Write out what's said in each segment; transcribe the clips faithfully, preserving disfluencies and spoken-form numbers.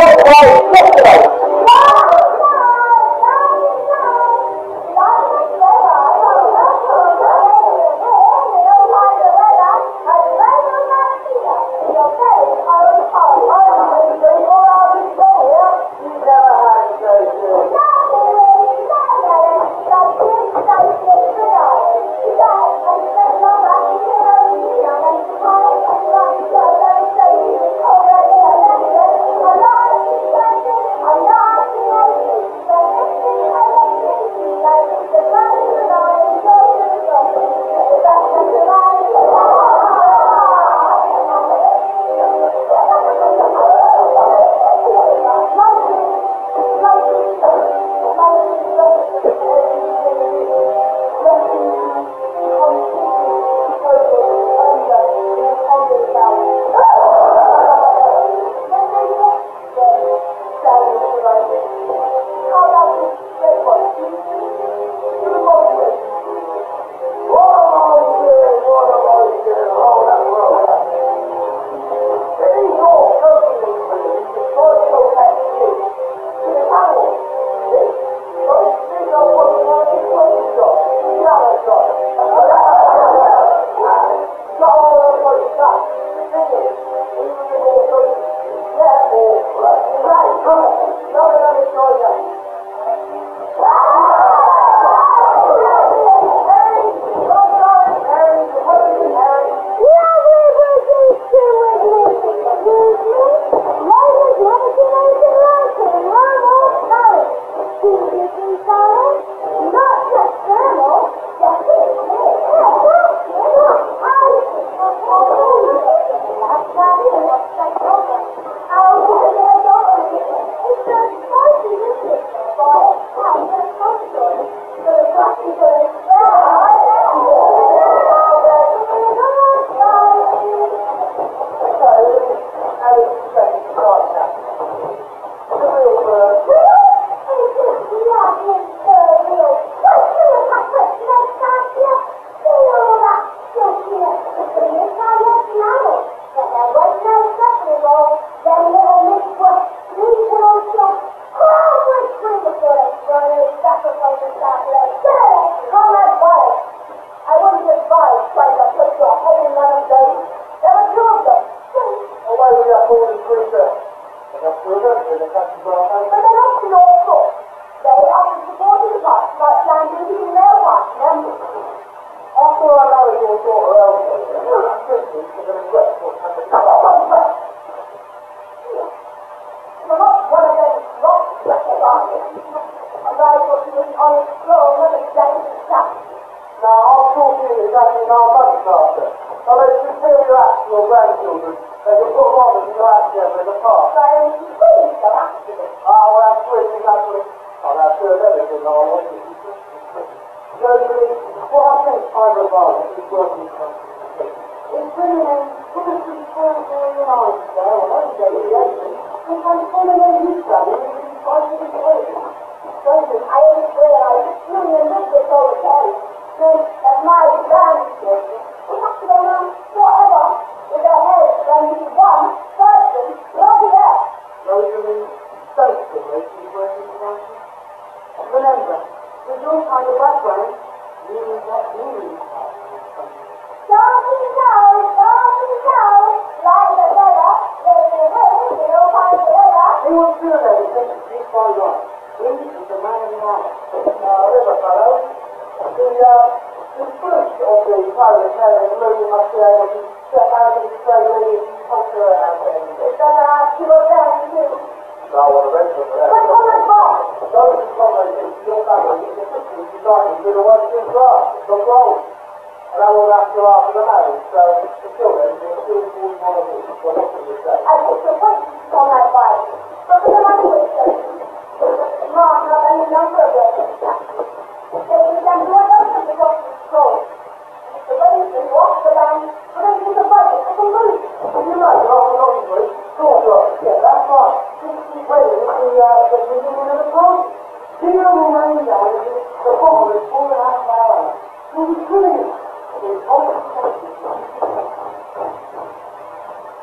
Oh.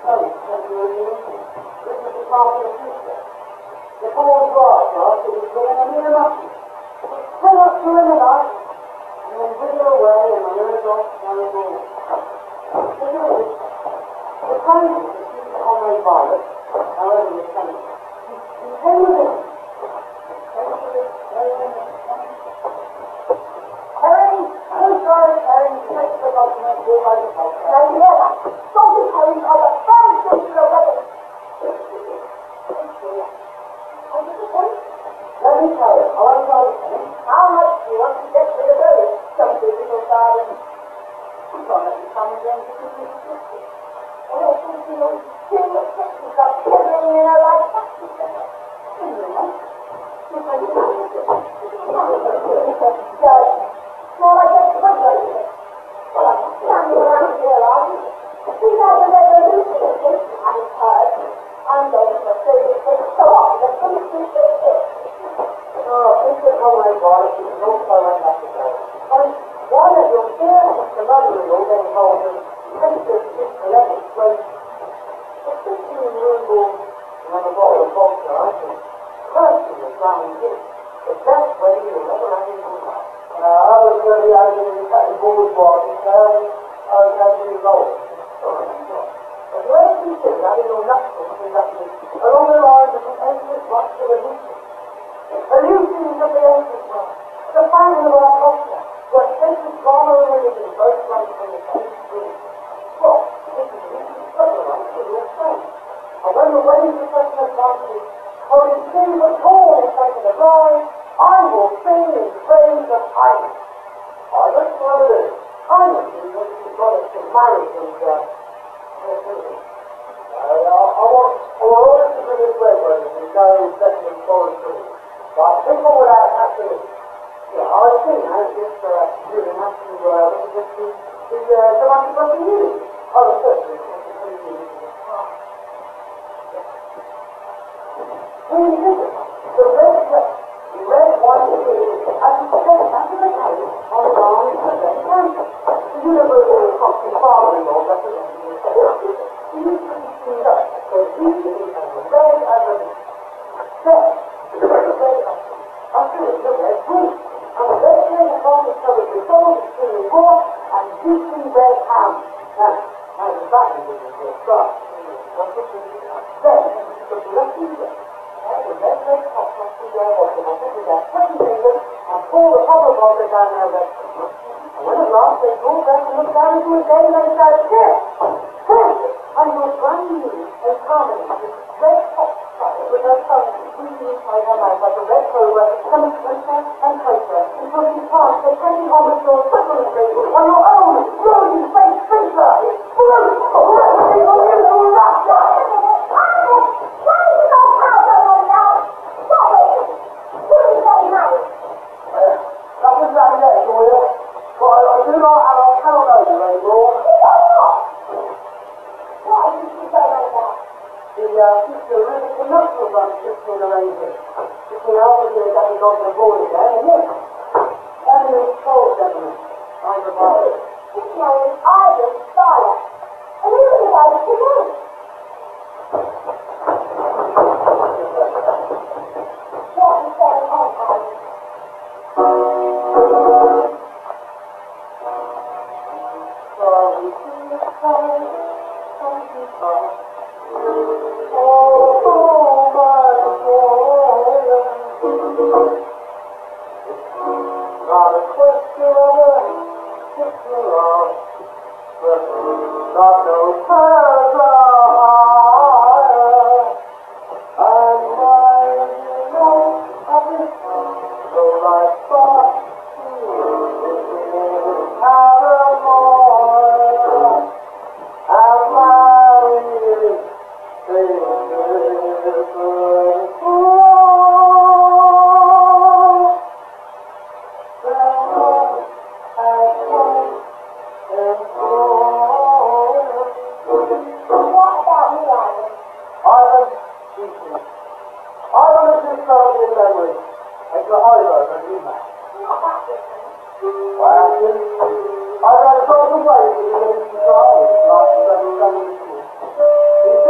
This is the part of the future. The bourgeois class is living a mere nothing. It's still up to in the life, and then wither away in the years off down the door. The thing is, the crazy to see Comrade Violet, however you say it, he came within. Herring, I'm sorry, Herring, to take the document all by the culture. Now you hear that? Salted herrings are the first thing to the weapon. Let me tell you, I want to tell you, how much do you want to get rid of those stumpy little gardens? You've got to become again to keep this sister. And I think you know, see the pictures of shivering in her like factory center. You know, you can do it. Well, I guess it's not very good. Well, I'm standing around here, aren't you? See how the revolution is, I haven't heard. I'm going to say this thing so often that things do fit. Oh, Mister Comrade Violet is not so unnecessary. I mean, why let your dear Mister Mother-in-law get involved in cases dysphiletics when a fifteen-year-old boy on a bottle of vodka, I think, personally found this the best way you'll ever have in your life. Now, I was really having in the bourgeois and um, I was having involved. But the way you think that in your nutshell is actually along the lines of the endless rush of evolution. Elusions of the ancient world, the finding of our culture, where sacred drama and religion both run from the same stream. Well, this is really struggling with your friends. And when the waves of such an advantage, holding things of corn in front of the bride, I will sing in praise of Hymen. I don't know what it is. Hymen is what you've got us to marriage and, uh, I, I, I want, I want all this to bring this way, brothers, and go second and foreign food. But people without actually, yeah, I think now this, uh, really has to, uh, look at this, the, uh, domestic working unit. Oh, the first thing, it's a pretty unit in the past. When you think of it, the red dress, the red white shoes, as you step after the carriage on the arm of the red cancer. The universal Cockney father-in-law representing you can see that, so you can be as red as a bee. Then, the red as after it, the red green. And the red green upon is covered with gold, extremely raw, and deeply red ham. Now, how does that mean in your start? Then, the black eagle. The red red top must be there, or the must be there, touching fingers, and pull the popper bottle down their red. And when at last they pull back and look down into his day, they shout, here! And your brand new and harmony with red hot fire with her tongue squeezing inside her mouth like a red cobra comes closer and closer until she casts a twenty homage your separately on your own rosy face finger. Bruce! Let me go into rapture! Why is it all powder on now? Stop it! Who is getting married? Nothing's happened yet, Julia. But I do not and I cannot know you anymore. What are you going on about? The uh, future really commercial branch just been arranging. Just been helping me get me on the board again, and yes, Emily told gentlemen, I'm the boy. His name is Ivan Starler, and he was about to go. What is going on, Ivan? Not a question of a picture of, but not no prayers are higher. And why you know of it, though I thought it had a more, and my really I've got to go away to the control.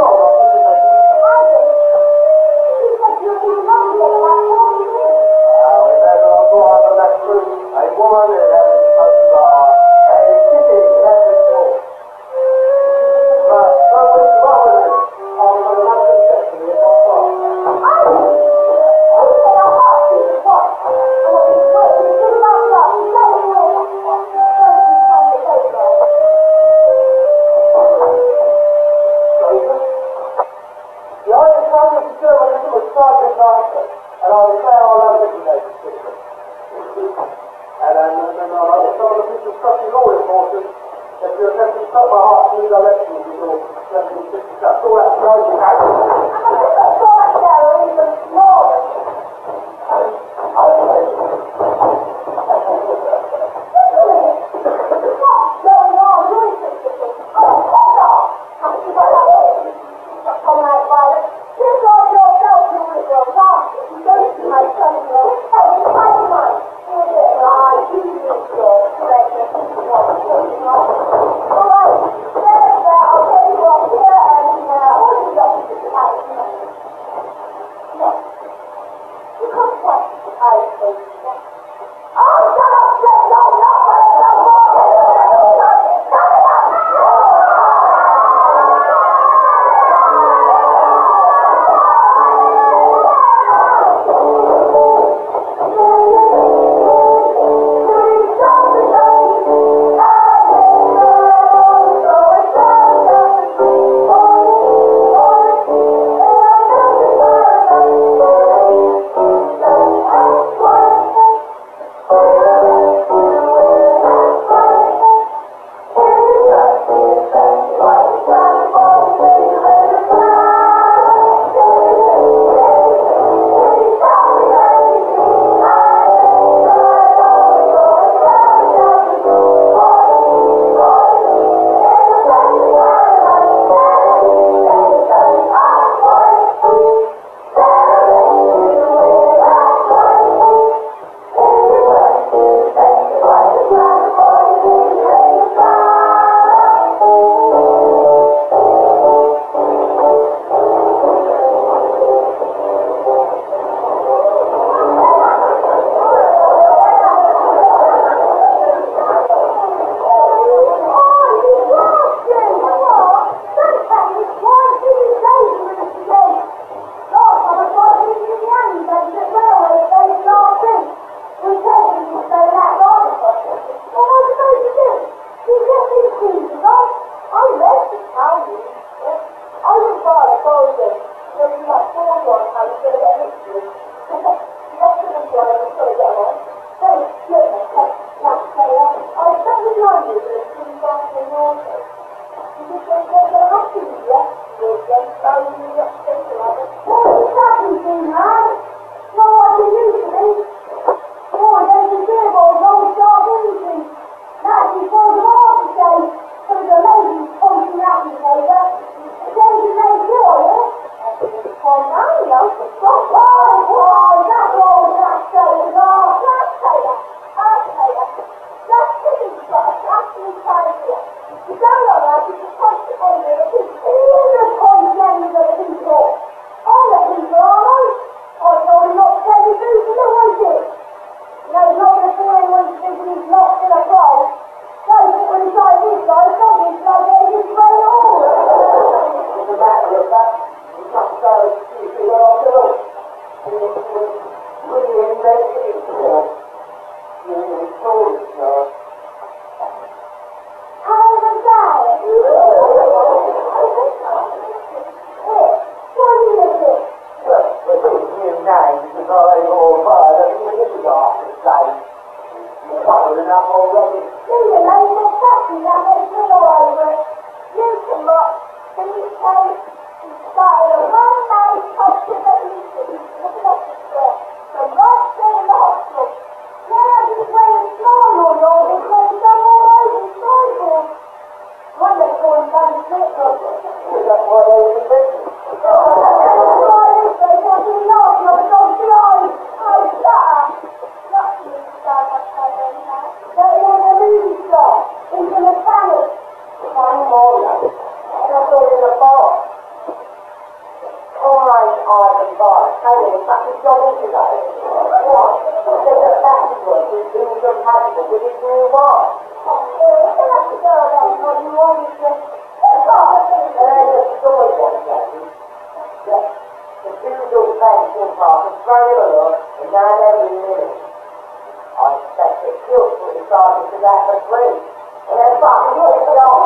Hey, back to job today. What? They get back to work with being compatible with his new wife. Oh, it's like a girl then, what you always say. It's all the thing. There's a story one day. Yes, the Guildhall pension park has thrown him a look, and now they're reeling him. I expect it killed for decided to that for free. And then fucking hit it off.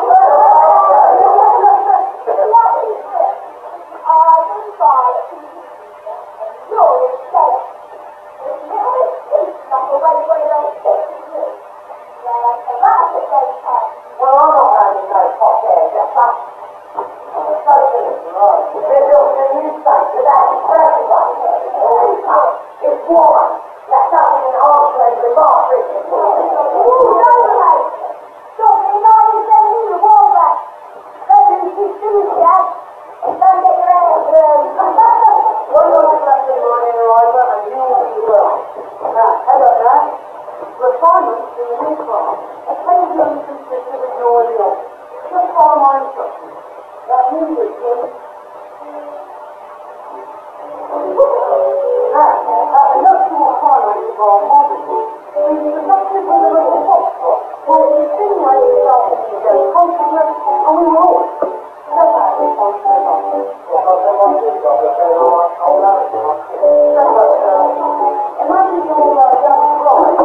Well, I'm not having no hot air, just that. Socialism, right. We've been built in a new state without the perfect one. It's warm. That's something in Iceland with my freaking One more lesson running over and you will be well. Now, hello there. Refinements in the new farm occasionally consist of ignoring the office. Just follow my instructions. That means it's good. Now, at the nuptial climax of our modern week, we've conducted with a little foxtrot will insinuate itself into the game consequence, and we will all step out on the night. Imagine your uh, young bride.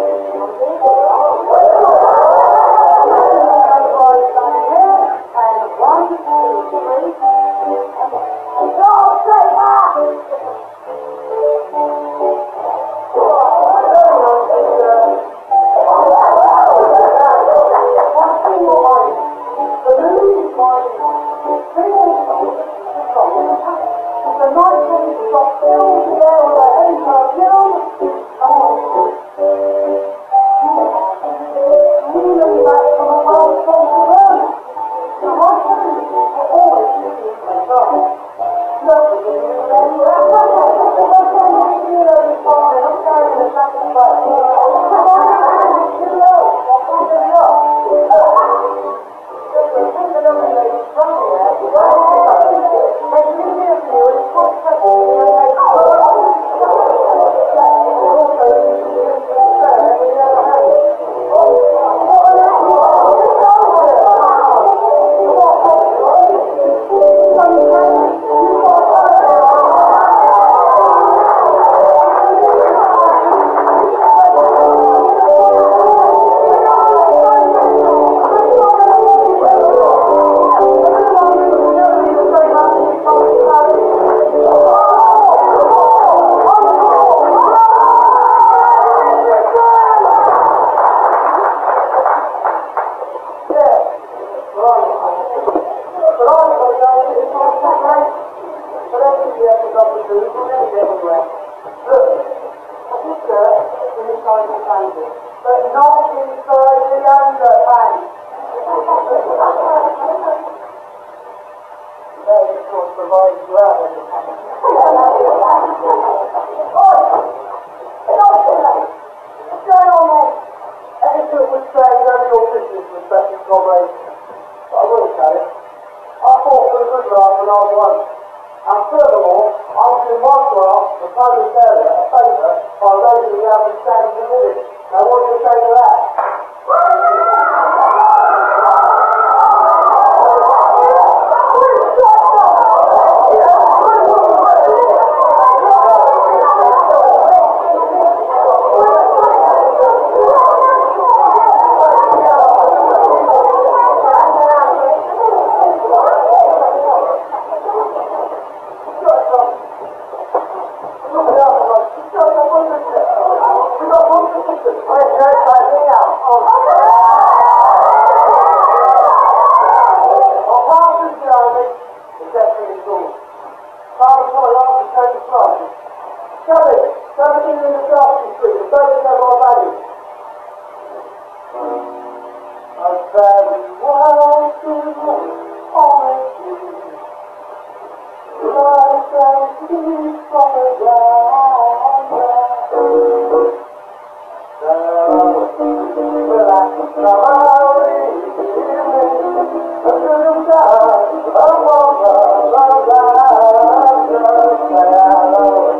Standing here, and one, two, three, and go straight back. One thing you'll find, the moon is riding three more songs to song in the past. The night wind drops fills the air with a heavy perfume. Come on. Leaning back from a well-sponsored room. The right hand will always be in control. Nobody can do it anywhere. You know this morning, I'm carrying a sack of butter. Come on, you know, I'll put it up. Just a bit of a lady from here, right here. Make it easier for you, and it's quite simple. You know, make it but not inside the underpants. They, of course, provide you out underpants. What's going on there? Etiquette would say none of your business, respected comrades. But I will tell it. I fought for the good life when I was one. And furthermore, I was in my class, the proletariat, a favour by raising the average standard of living. Now what do you say to that? Hello.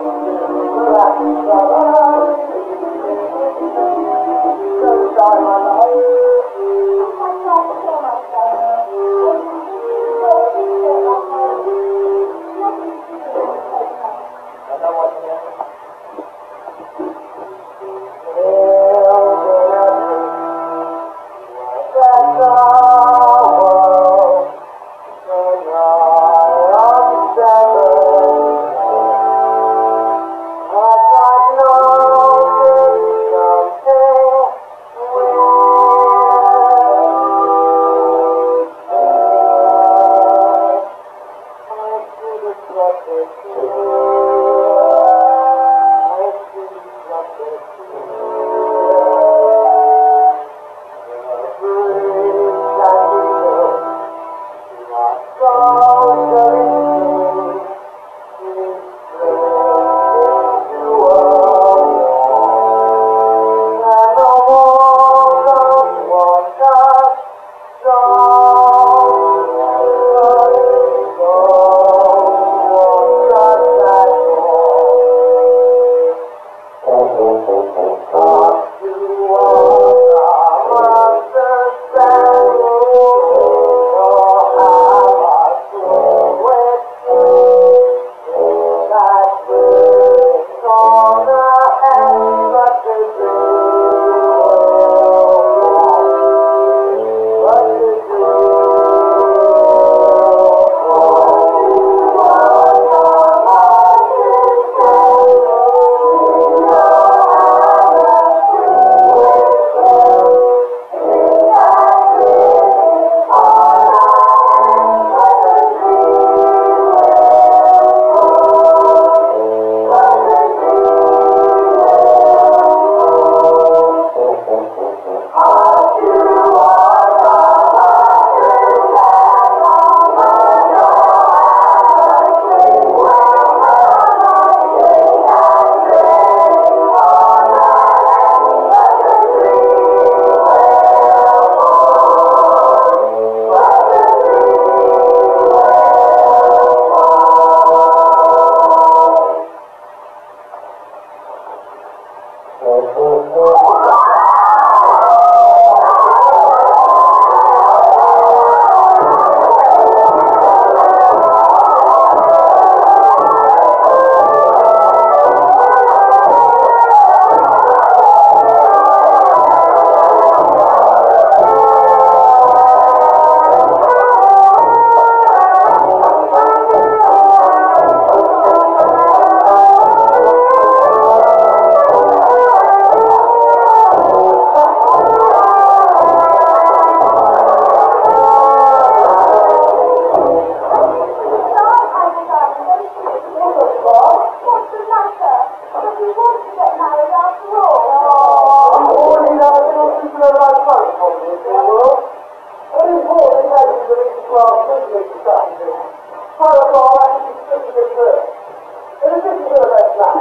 to the best man.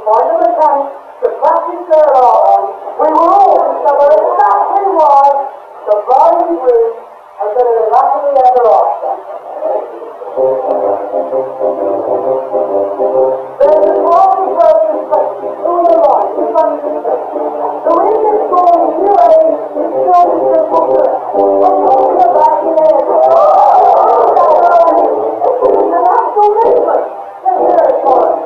find a mechanic to practice their art on, we will all discover exactly why the bride and groom are going to live happily ever after. There's a common person question, who are the right, who's understood? The reason it's called New Age is still the simple truth. I'm talking about the air. It's an actual movement. Let's hear it for us.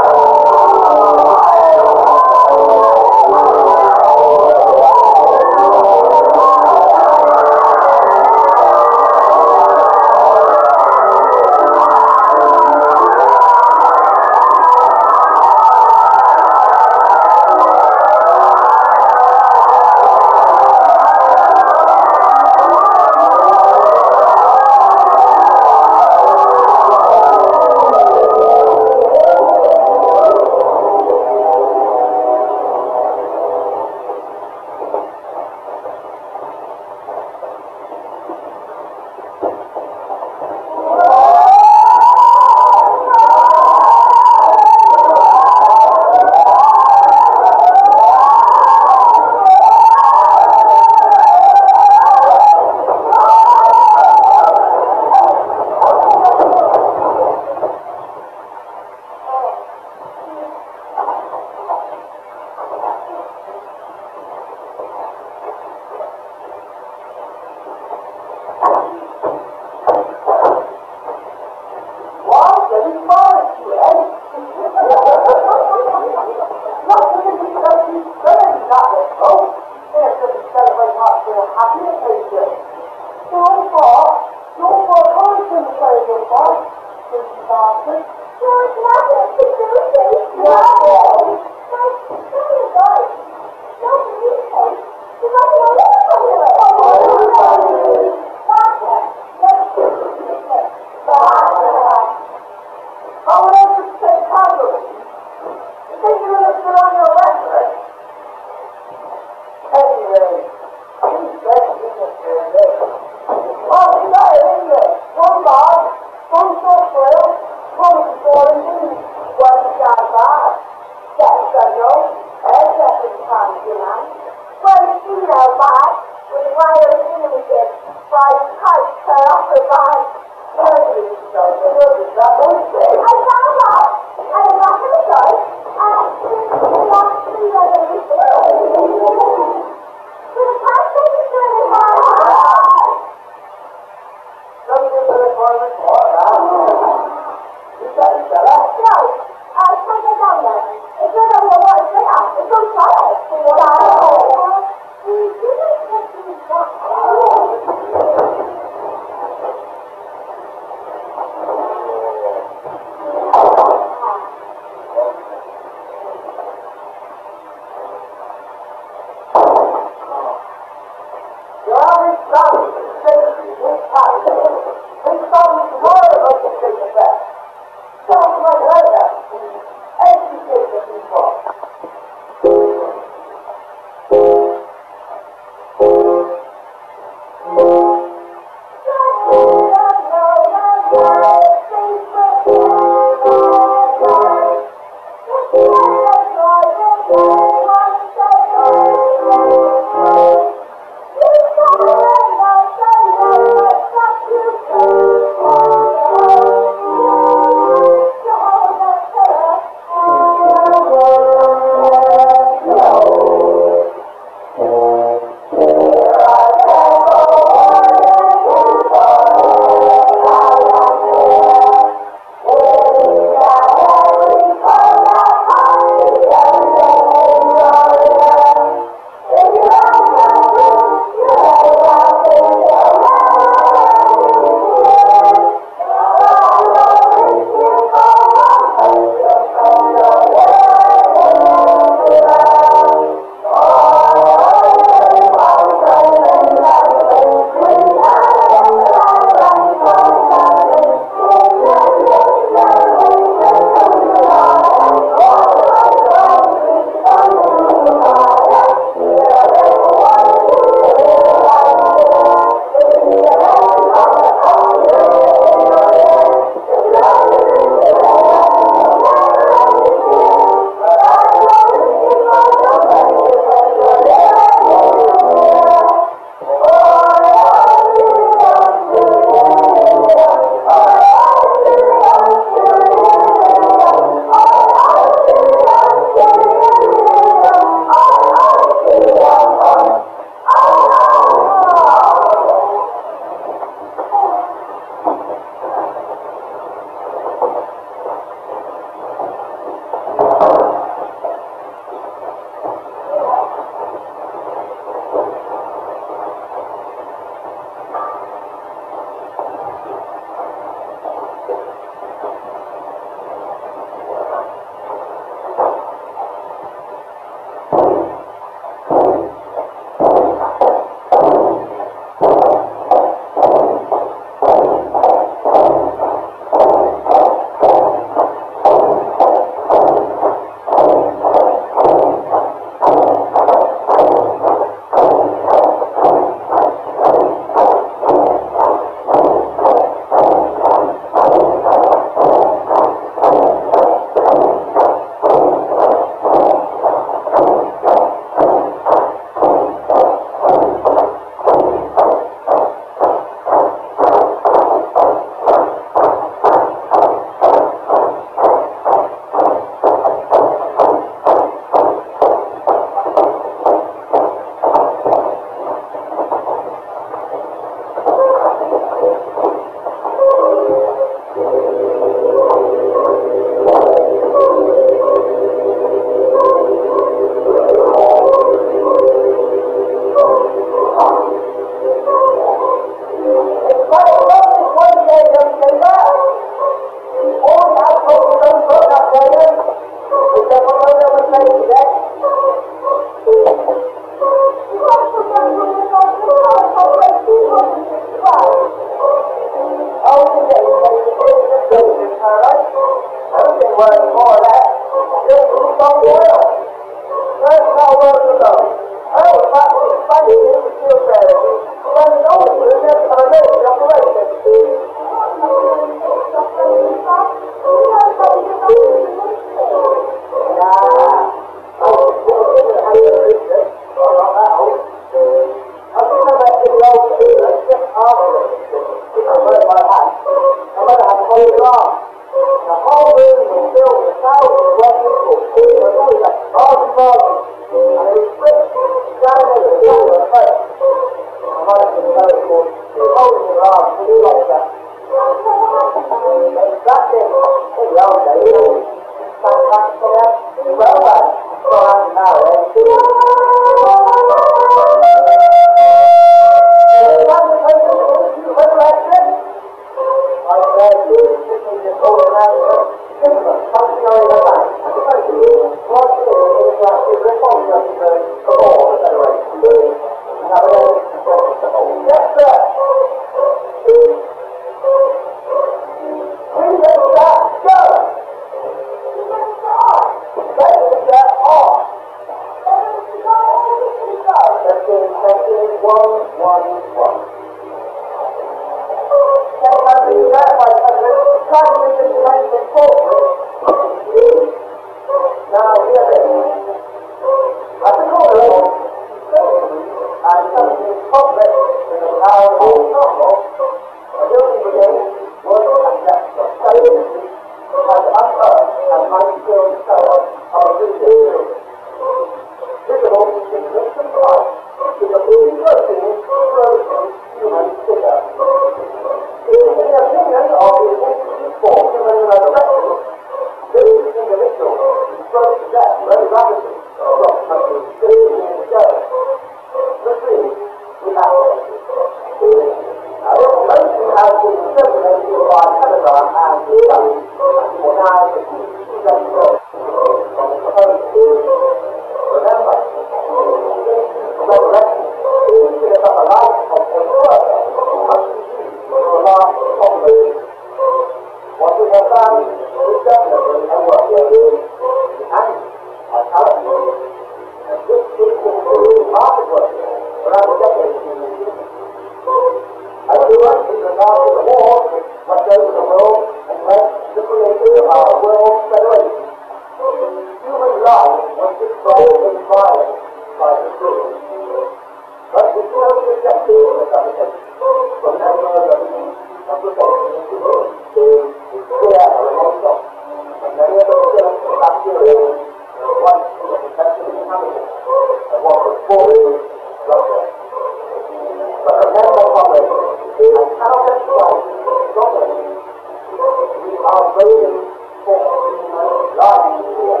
was displayed in violence by the crew. But the show rejected this application from members of the congregation in the room is clear and remote off, and many of the students of that period were once infected inhabitants of what was formerly Russia. But the member comrades, I cannot emphasize this strongly. We are waiting for human life here.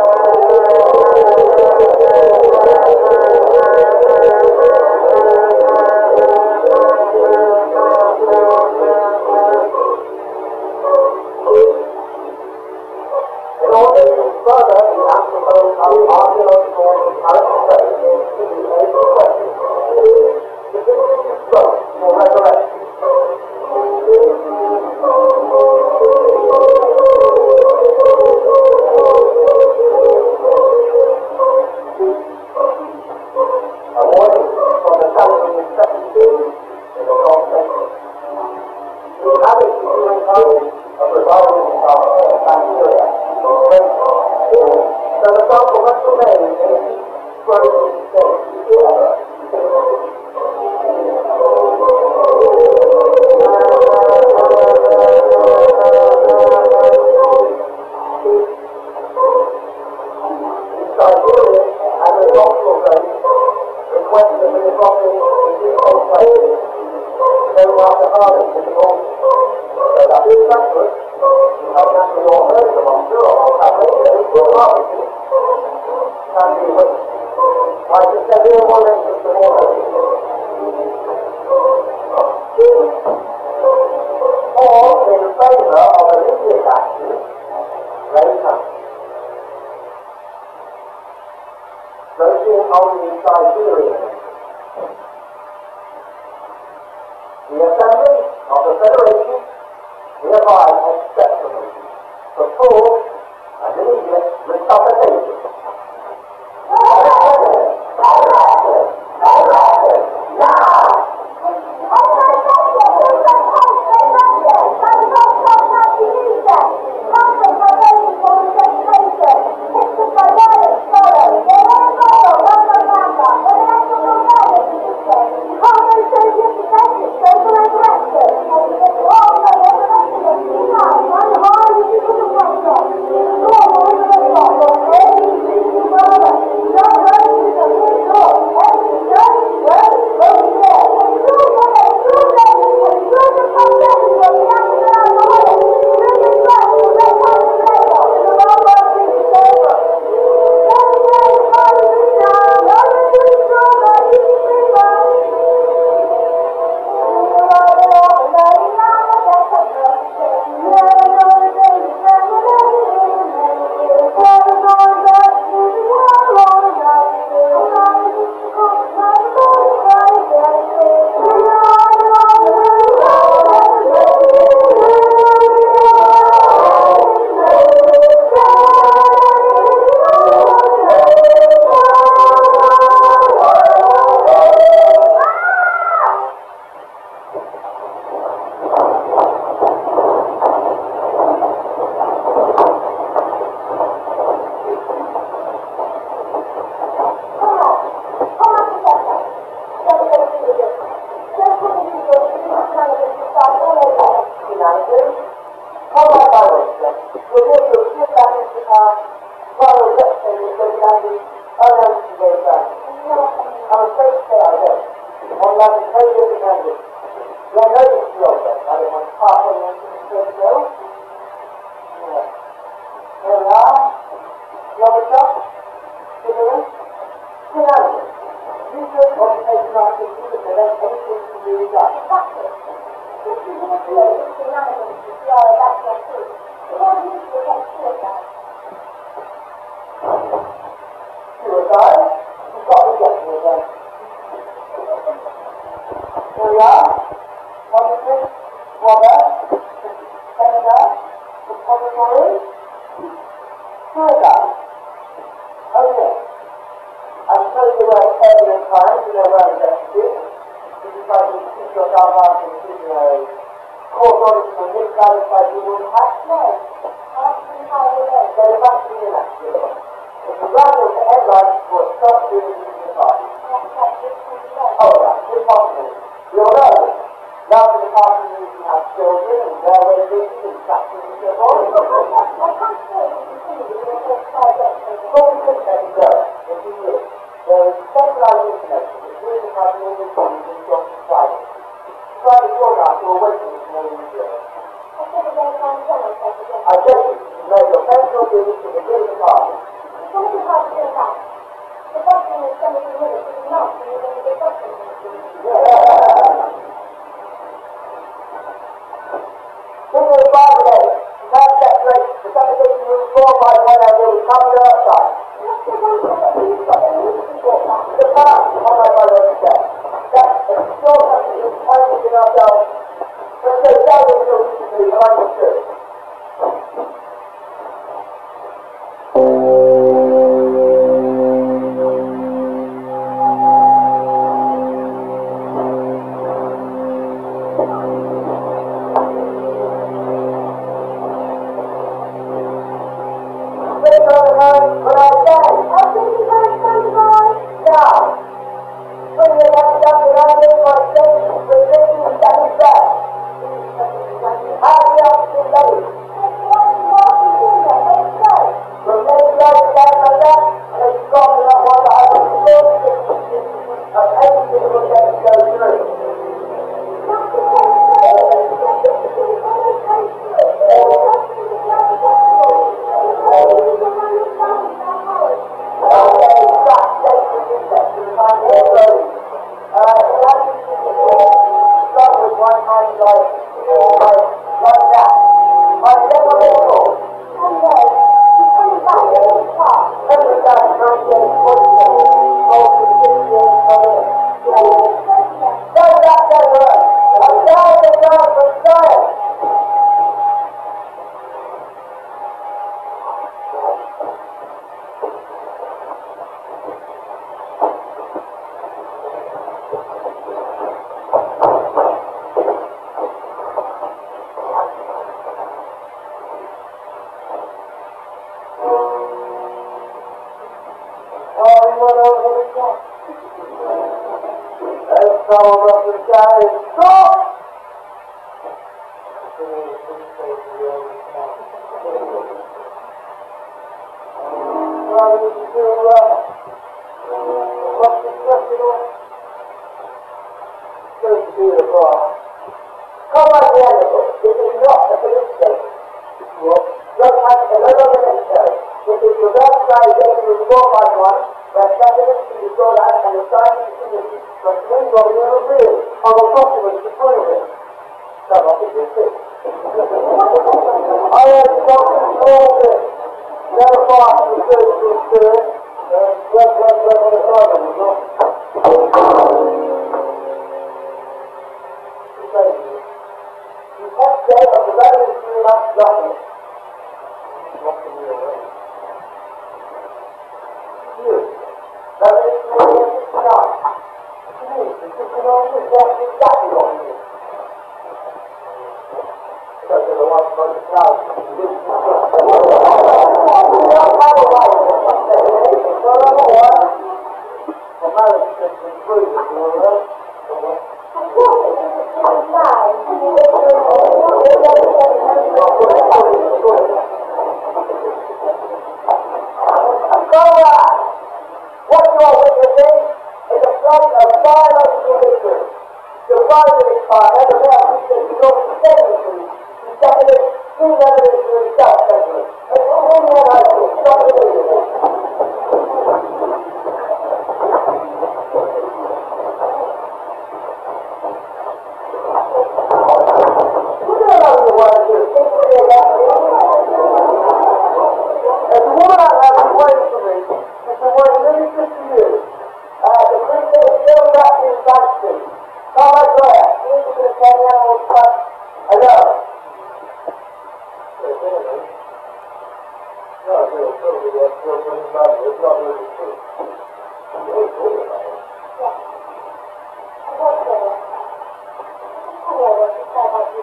In order to further the antipode of archaeological and character studies to the ancient questions, the definitive growth for resurrection. A warning from the challenging infections in the twelfth century. The habit of humankind of revolving of bacteria so the sample must remain in a deep frozen state forever. In Siberia and the tropical zone, requests have been adopted in default places known after harvest in the autumn. So that is backward. You have naturally all heard of them, I'm sure, of Tasmania, for harvesting, can be witnessed. I can say here one instance of all of these. All in favour of immediate action, raise hand. Voting on the Siberian instance. The Assembly of the Federation hereby accepts the motion for full and immediate resuscitation. It's a gradual to headlights for a stop doing the party. Oh, yeah, it's possible. You'll know this. Now for the party usually has children and railway bridges and tractors and so on. I can't say it continues with a first five days. Before we could let it go, if you will, there is centralized information that really has all the things in Johnson Friday. Try to draw now to awaken this morning reserve. I said that they're trying to tell myself again. I beg you to make your personal duties to begin the party. It's going to be hard to do that. The bustling is coming to the minute is not when you're going to get bustling. Give me a five minutes. Now separate the sanitation room four by one and we'll come to outside. What's the one thing that you've got that needs to be brought back? The path on my brother said. That's a short something is pointed in ourselves. Let's go down until we can move around the church.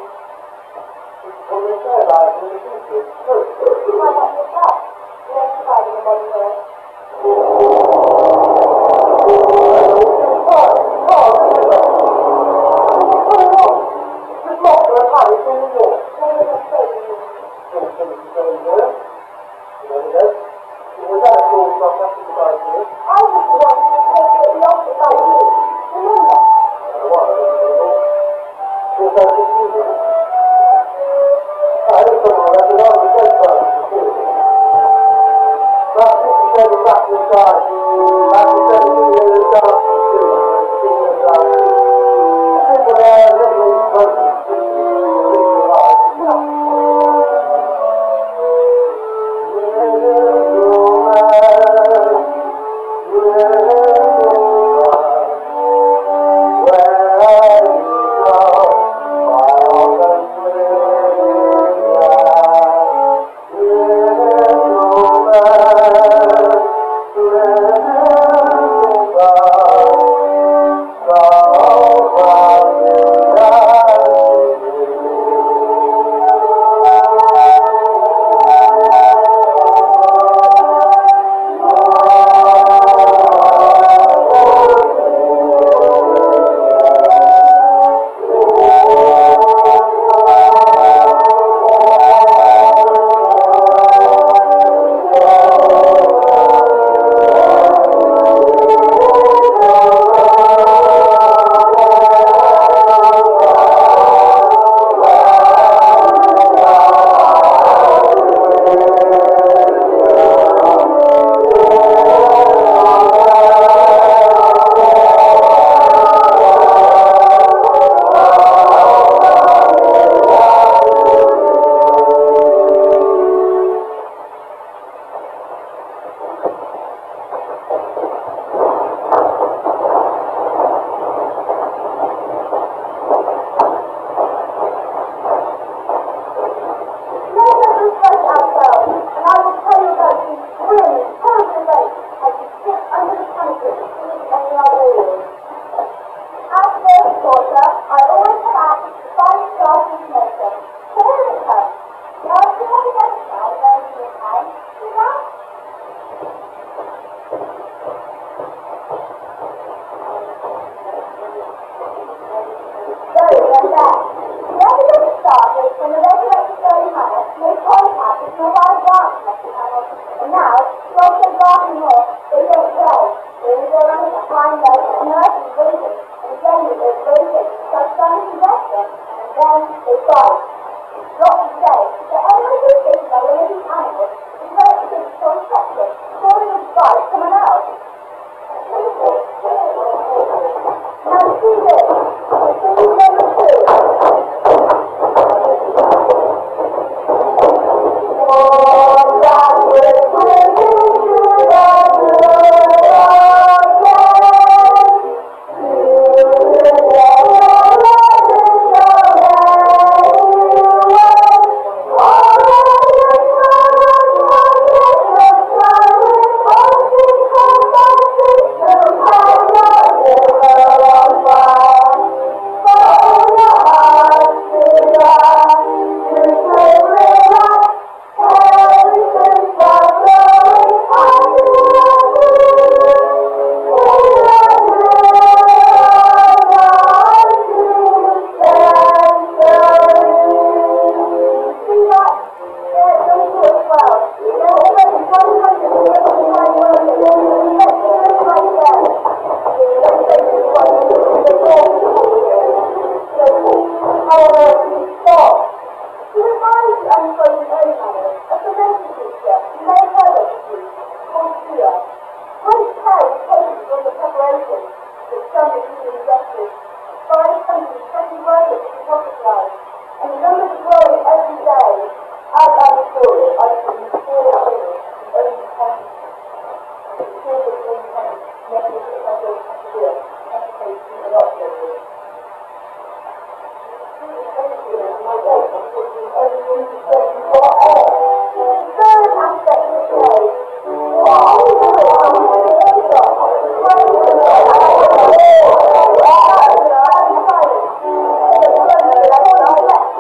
What about yourself? You have to finding a body for it.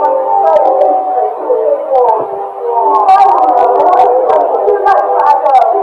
Thank you.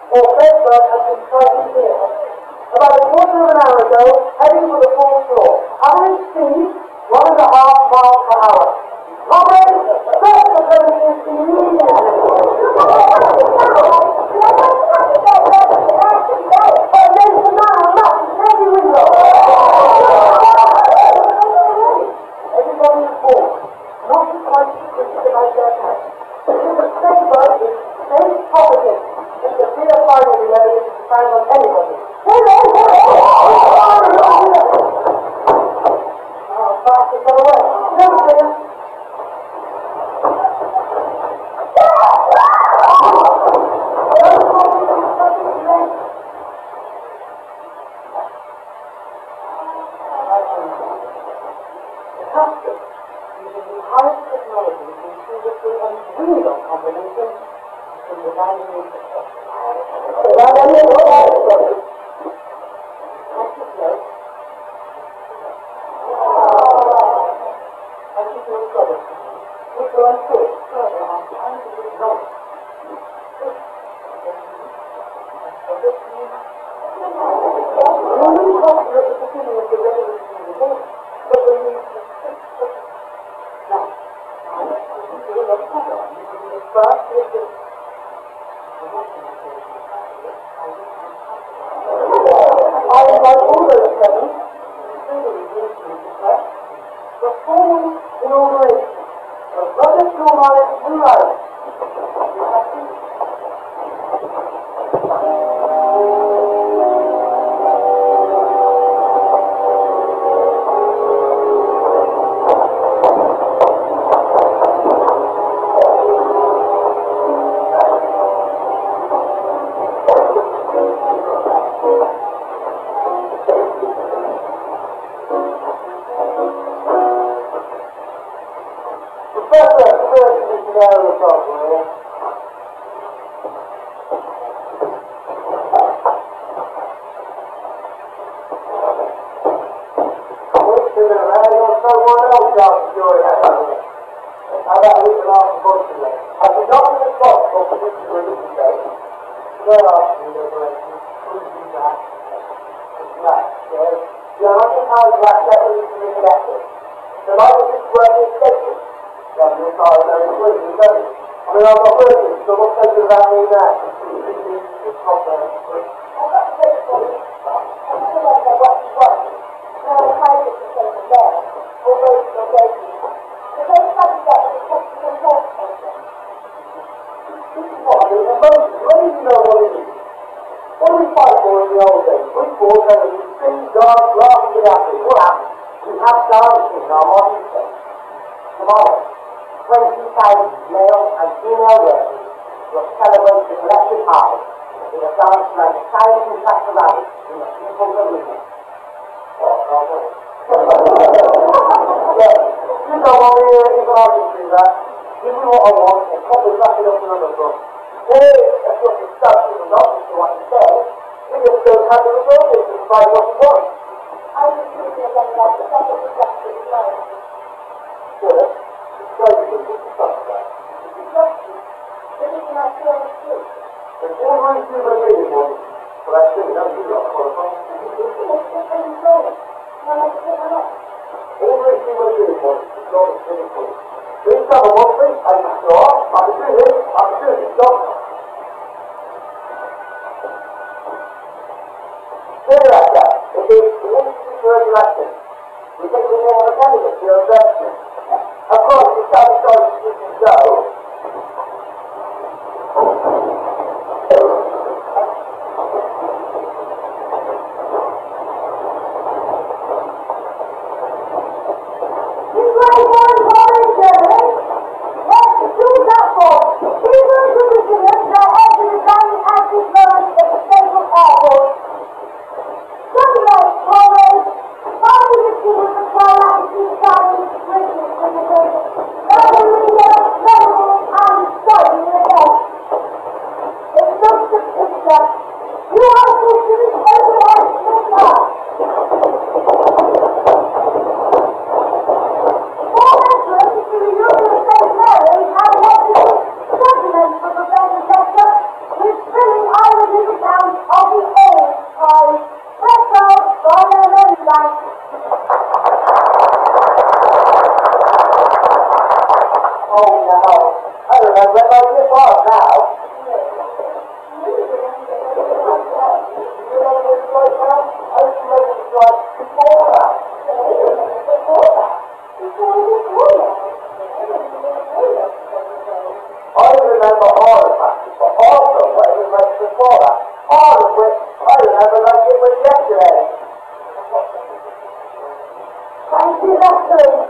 or Bedbug has been striking here. About a quarter of an hour ago, heading for the fourth floor. Average speed, one and a half miles per hour. Comrades, first of everything immediately. Everybody is bored, not quite secretive about their past. If the same bird is same property, if the clear finding evidence is found on anybody. Oh, bastard got away. Never see him. Custom, using the highest technology to ensure that the unreal combination from the dining room to the I invite all those present, including the instruments press, the formal inauguration of Brother Guildhall New Ireland. With filling eyelids Oh, no. I remember what it was now. You remember this place now? I used to make it like before that. Before that? Before before that? I remember all the practice, but also what it was like before that. All of which I remember like it was yesterday. Thank you, Doctor.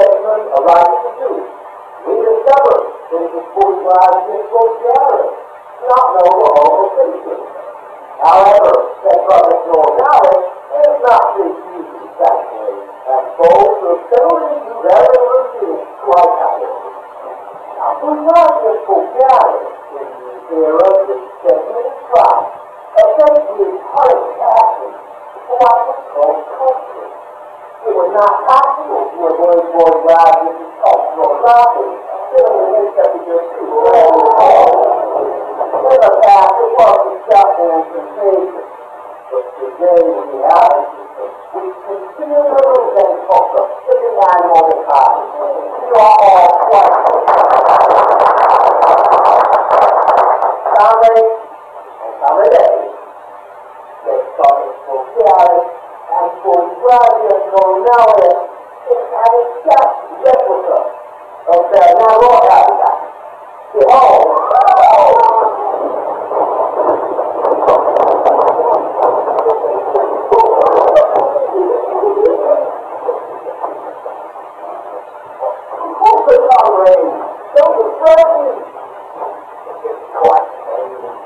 When we discovered that it was bourgeois, this bourgeois, not know the local features. However, that public knowledge is not to use exactly and both to fill into their routine quite happily. Now, we not just forget it in the era of the segment trust, essentially part of passion for what was called culture. It was not possible to avoid going God with his cultural property, given the nature of your two grand in the past, it was acceptance and contagion. But today we have a system which continually and culture is an animal economy. We are all quite Sunday and Sunday days. They started for Gary and for graduates no knowledge it's an exact replica of their natural habitat. Behold, don't disturb me. It's quite amazing.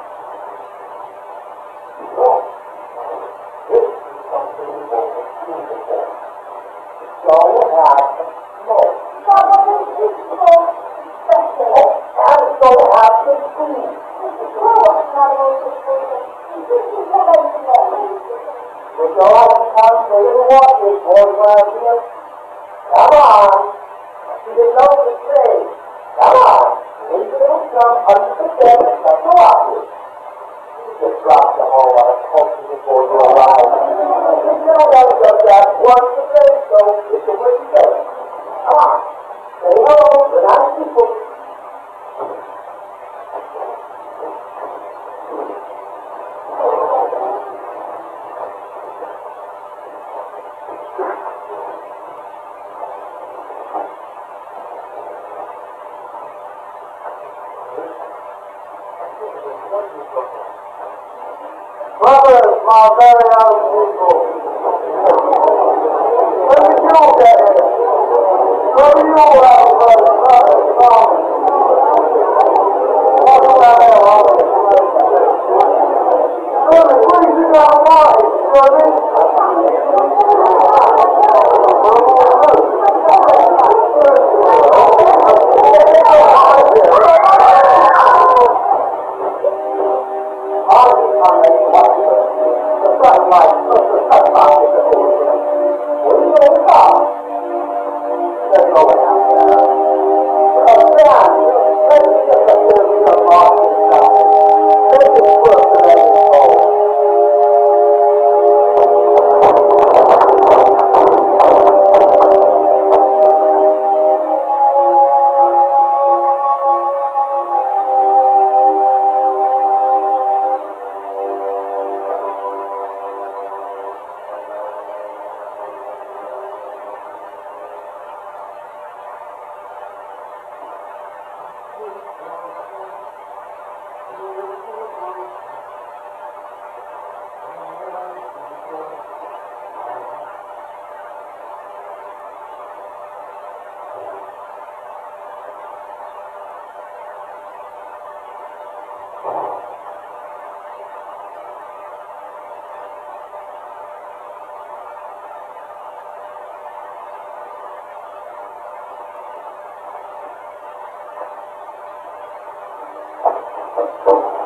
Yes, this is something that is beautiful. So has a smoke. But what is this smoke special? And so has the food. Well, what's not also food? This is what I know. Would you like to come to the watches, boys, around here? Come on. She didn't know what to say. Come on. Maybe it'll come under the bed and come to watches. You just dropped a whole lot of culture before you arrived. You know that just that once a day, so it's a way to go. Come on. Say hello to the nice people. Brothers, my very own people. Let me do that. Let me do that, brothers, brothers, brothers. What about that, brothers? Brothers, please do not mind, brothers. Thank you.